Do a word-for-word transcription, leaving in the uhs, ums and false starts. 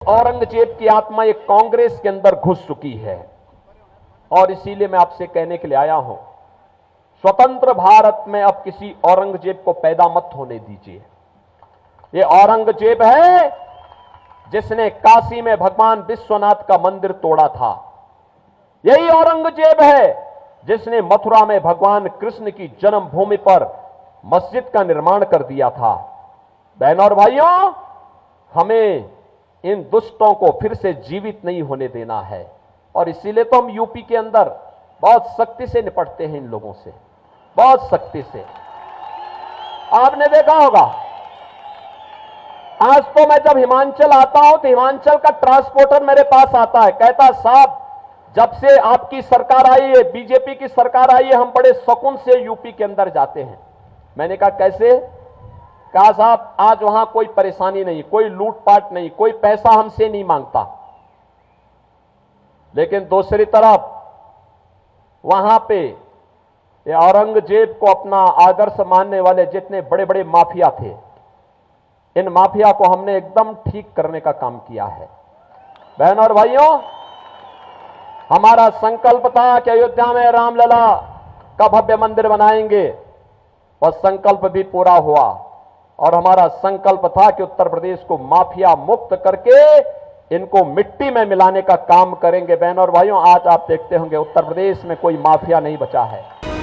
औरंगजेब की आत्मा एक कांग्रेस के अंदर घुस चुकी है और इसीलिए मैं आपसे कहने के लिए आया हूं, स्वतंत्र भारत में अब किसी औरंगजेब को पैदा मत होने दीजिए। ये औरंगजेब है जिसने काशी में भगवान विश्वनाथ का मंदिर तोड़ा था। यही औरंगजेब है जिसने मथुरा में भगवान कृष्ण की जन्मभूमि पर मस्जिद का निर्माण कर दिया था। बहनों और भाइयों, हमें इन दुष्टों को फिर से जीवित नहीं होने देना है और इसीलिए तो हम यूपी के अंदर बहुत सख्ती से निपटते हैं इन लोगों से, बहुत सख्ती से। आपने देखा होगा, आज तो मैं जब हिमाचल आता हूं तो हिमाचल का ट्रांसपोर्टर मेरे पास आता है, कहता साहब जब से आपकी सरकार आई है, बीजेपी की सरकार आई है, हम बड़े सुकून से यूपी के अंदर जाते हैं। मैंने कहा कैसे? कहा साहब आज वहां कोई परेशानी नहीं, कोई लूटपाट नहीं, कोई पैसा हमसे नहीं मांगता। लेकिन दूसरी तरफ वहां पे ये औरंगजेब को अपना आदर्श मानने वाले जितने बड़े बड़े माफिया थे, इन माफिया को हमने एकदम ठीक करने का काम किया है। बहनों और भाइयों, हमारा संकल्प था कि अयोध्या में रामलला का भव्य मंदिर बनाएंगे, वह संकल्प भी पूरा हुआ और हमारा संकल्प था कि उत्तर प्रदेश को माफिया मुक्त करके इनको मिट्टी में मिलाने का काम करेंगे। बहनों और भाइयों, आज आप देखते होंगे उत्तर प्रदेश में कोई माफिया नहीं बचा है।